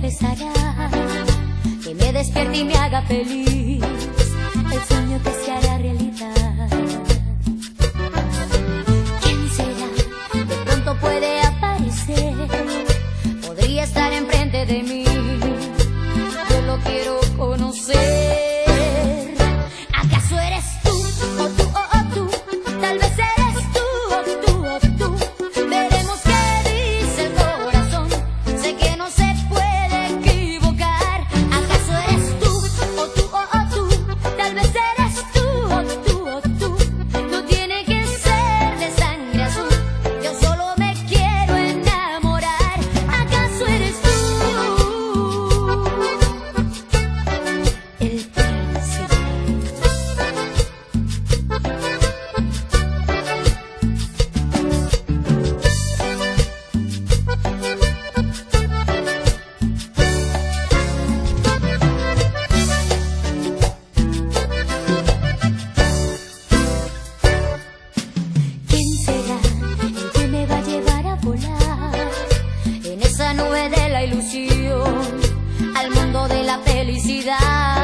regresará, que me despierte y me haga feliz, el sueño que se hará realidad. ¿Quién será? De pronto puede aparecer, podría estar enfrente de mí, yo lo quiero conocer. ¿Acaso eres tú o tú o tú? Tal vez eres tú o tú o tú. Veremos qué dice el corazón, sé que no se puede equivocar. ¿Acaso eres tú o tú o tú? Tal vez eres tú o tú o tú. No tiene que ser de sangre azul, yo solo me quiero enamorar. ¿Acaso eres tú? El príncipe. ¿Quién será el que me va a llevar a volar en esa nube de la ilusión al mundo de la felicidad?